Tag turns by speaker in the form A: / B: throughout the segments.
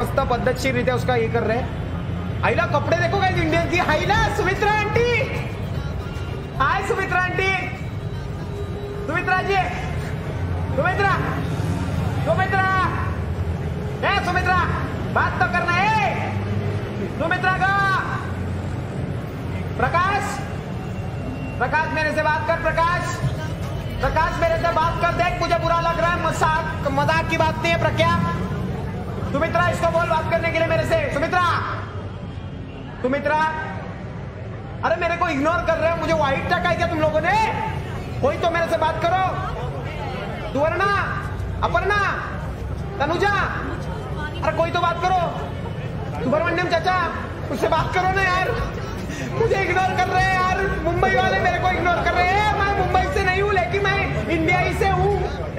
A: मस्त पद्धतशीररित्या उसका ये कर रहे हैं। आईला कपड़े देखो गाइस इंडियन की। आईला Sumitra aunty, hi Sumitra aunty, Sumitra ji, Sumitra, Sumitra, ए सुमित्रा बात तो करना है। सुमित्रा का प्रकाश, प्रकाश मेरे से बात कर। प्रकाश, प्रकाश मेरे से बात कर। देख मुझे बुरा लग रहा है, मजाक की बात नहीं है प्रज्ञा। सुमित्रा इसको बोल बात करने के लिए मेरे से। सुमित्रा, सुमित्रा, अरे मेरे को इग्नोर कर रहे हो, मुझे व्हाइट टका है क्या तुम लोगों ने? कोई तो मेरे से बात करो। सुवर्णा, अपर्णा, तनुजा, अरे कोई तो बात करो। सुब्रमण्यम चाचा, उससे बात करो ना यार, मुझे इग्नोर कर रहे हैं यार। मुंबई वाले मेरे को इग्नोर कर रहे हैं। मैं मुंबई से नहीं हूं, लेकिन मैं इंडिया ही से हूं।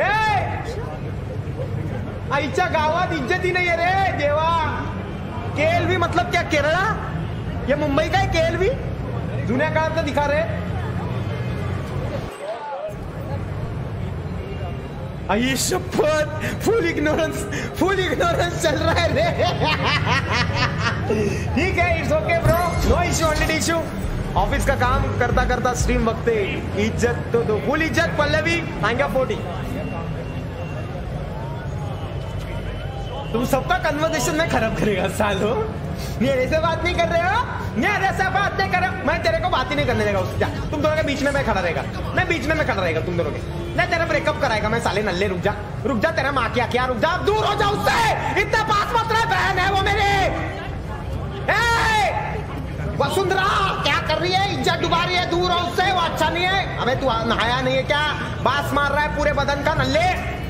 A: आईच्या गावात इज्जत ही नहीं है रे देवा। केएलवी मतलब क्या केरला? ये मुंबई का है केएलवी? जुन्या काळात दिखा रहे। आई शपथ, फुल इग्नोरेंस चल रहा है रे। ठीक है, it's okay bro, no issue, only issue. Office का काम करता करता स्ट्रीम बघते, इज्जत तो दो, फुल इज्जत। Pallavi thank you 40। तुम सबका कन्वर्सेशन में खराब करेगा सालो। मेरे से बात नहीं कर रहे हो, मेरे से बात नहीं कर रहे हो। मैं तेरे को बात ही नहीं करने देगा उससे। तुम दोनों के बीच में मैं खड़ा रहेगा, मैं बीच में खड़ा रहेगा तुम दोनों के। मैं तेरा ब्रेकअप कराएगा मैं साले नल्ले। रुक जा तेरा माँ क्या रुक जा, दूर हो जा उससे, इतना पास मत रहे। बहन है वो मेरे। वसुंधरा क्या कर रही है? इज्जत डुबा रही है, दूर हो उससे, वो अच्छा नहीं है। अबे तू नहाया नहीं है क्या? बास मार रहा है पूरे बदन का नल्ले।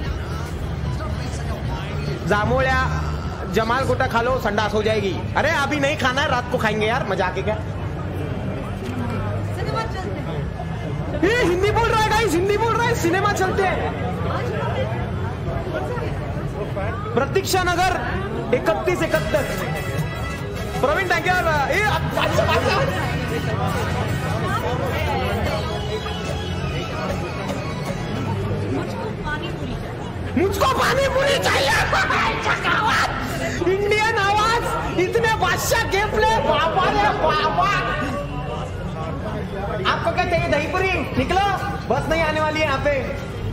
A: जामोलिया जमाल गोटा खा लो, संडास हो जाएगी। अरे अभी नहीं खाना है, रात को खाएंगे यार, मजाक है क्या? ये हिंदी बोल रहा है गाइस, हिंदी बोल रहा है। सिनेमा चलते हैं। प्रतीक्षा नगर 3171। Praveen thank you. मुझको पानी पूरी चाहिए। इंडियन आवाज, इतने बादशाह गेम प्ले, बाबा रे बाबा। आपको क्या चाहिए? दही पूरी? निकलो, बस नहीं आने वाली है यहाँ पे।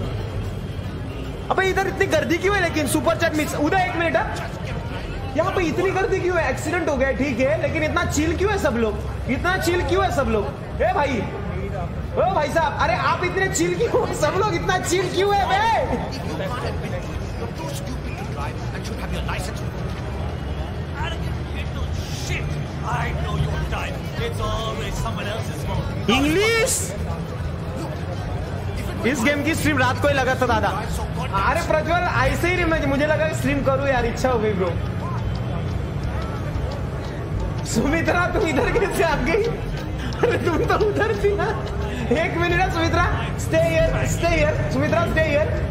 A: अबे इधर इतनी गर्दी क्यों है? लेकिन सुपर चैट मिक्स उधर 1 मिनट। यहाँ पे इतनी गर्दी क्यों है? एक्सीडेंट हो गया ठीक है, लेकिन इतना चिल क्यों है सब लोग? इतना चिल क्यों है सब लोग? ए भाई, ओ भाई साहब, अरे आप इतने चिल क्यों? सब लोग इतना चिल क्यों है बे? इंग्लिश। इस गेम की स्ट्रीम रात को ही लगा था दादा। अरे प्रज्वल ऐसे ही मुझे लगा स्ट्रीम करूं यार, इच्छा हो गई ब्रो। सुमित्रा तुम इधर कैसे आ गई? अरे तुम तो उधर थी ना। 1 minute Sumitra, stay here Sumitra, stay here.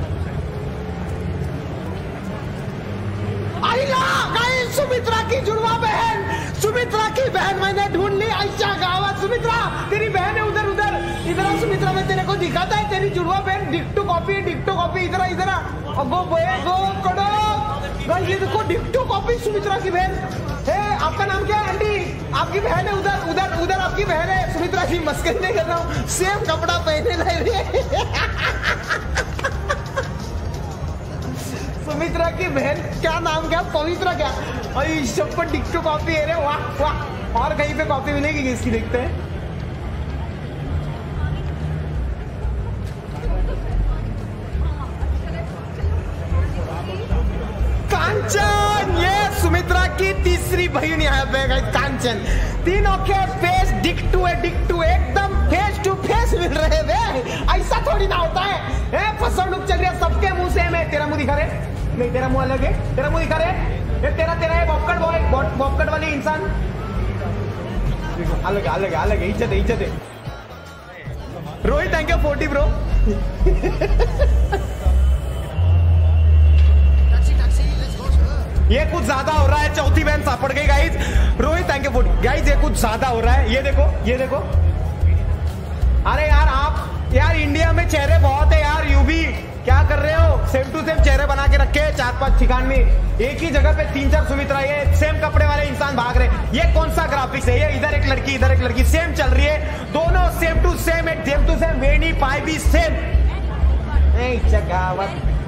A: Sumitra की जुड़वा बहन, सुमित्रा की बहन मैंने ढूंढ ली। आयशा गावत, सुमित्रा तेरी बहन है उधर इधर। सुमित्रा मैं तेरे को दिखाता है तेरी जुड़वा बहन। डिक्टो कॉपी इधर। अगो बे गो कड़ो गाइस, ये देखो डिक्टो कॉपी सुमित्रा की बहन है। आपका नाम क्या है आंटी? आपकी बहन है उधर आपकी बहन है। सुमित्रा जी मस्करी नहीं कर रहा हूँ, सेम कपड़ा पहने ला। सुमित्रा की बहन क्या नाम क्या? पवित्रा क्या? अरे सब पर डिक्टो कॉपी है रे। वाह वाह, और कहीं पे कॉपी मिलेगी किसकी? देखते हैं। कांचन, ये सुमित्रा की तीसरी बहन यहाँ पे गाइस, कांचन। तीनों के फेस डिक्टो एकदम फेस टू फेस मिल रहे वे। ऐसा थोड़ी ना होता है। फसवणूक चल रही है, सबके मुंह से। मैं तेरा मुंह दिखा रहे? नहीं, तेरा मुंह अलग है। तेरा मुंह दिखा रहे? ये तेरा है बॉबकट बॉय, बॉबकट वाली इंसान। अलग है। इज्जत है। Rohit thank you 40 bro. ये कुछ ज्यादा हो रहा है। चौथी बहन सापड़ गई guys. Rohit thank you 40। Guys ये कुछ ज्यादा हो रहा है। ये देखो। अरे यार आप यार इंडिया में चेहरे बहुत है यार। यूबी क्या कर रहे हो? सेम टू सेम चेहरे बना के रखे 4-5 ठिकान में, एक ही जगह पे 3-4 सुमित्रा, ये सेम कपड़े वाले इंसान भाग रहे। ये कौन सा ग्राफिक्स है? ये इधर एक लड़की इधर एक लड़की सेम चल रही है, दोनों सेम टू सेम, एक सेम टू सेम, वेणी पाई भी सेम। जगावत